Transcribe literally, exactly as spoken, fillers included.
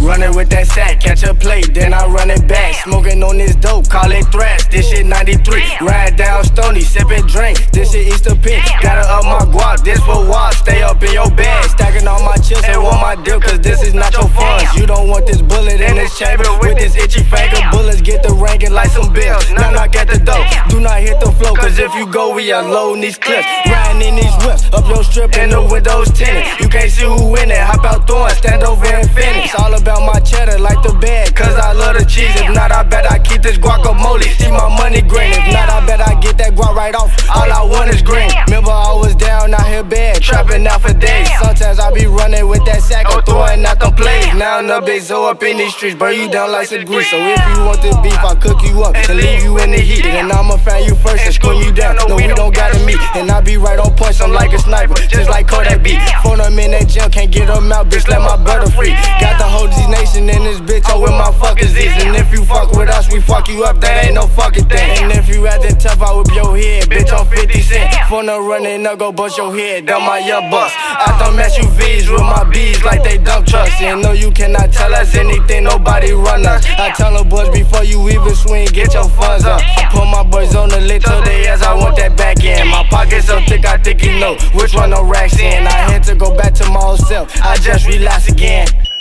Running with that sack, catch a plate, then I run it back. Smoking on this dope, call it thrash. This shit ninety-three. Ride down Stony, sipping drink. This shit Easter pink. Gotta up my guap, this for what? Stay up in your bag. Stacking all my chips and want my deal, cause this is not your funds. You don't want this bullet in this chamber with this itchy finger. Bullets get the ranking like some bills. Now knock at the door. Do not hit the flow, cause if you go, we are loading these clips. Riding in these whips, up your strip and the windows tinted. You can't see who in it. Hop out throwing, stand over and finish. All about my cheddar like the bag, cause I love the cheese. If not, I bet I keep this guacamole. See my money green. If not, I bet I get that guac right off. All I want is green. Remember I was down out here bad, trapping out for days. Sometimes I be running with that sack or throwing out them plays. Now I'm the big zo up in these streets, burn you down like some grease. So if you want this beef, I cook you up and leave you in the heat. And I'ma find you first and scream you down. No, we don't gotta meet. And I be right on point, I'm like a sniper, just like Kodak beat. Phone them in that gym, can't get them out, bitch, let my brother free. Got the whole G nation in this bitch, oh, with my fuckers is. And if you fuck with us, we fuck you up, that ain't no fucking thing. And if you actin' tough, I whip your head, bitch, on fifty cent. Phone them running up, go bust your head, down my young bus. I throw S U Vs with my bees like they dump trucks. And no, you cannot tell us anything, nobody run us. I tell them boys before you even swing, get your funds up. I put my boys on the lick till they ass, I want that back end. My pockets so thick, I think you know which one no racks in. I had to go back to my old self, I just relapse again.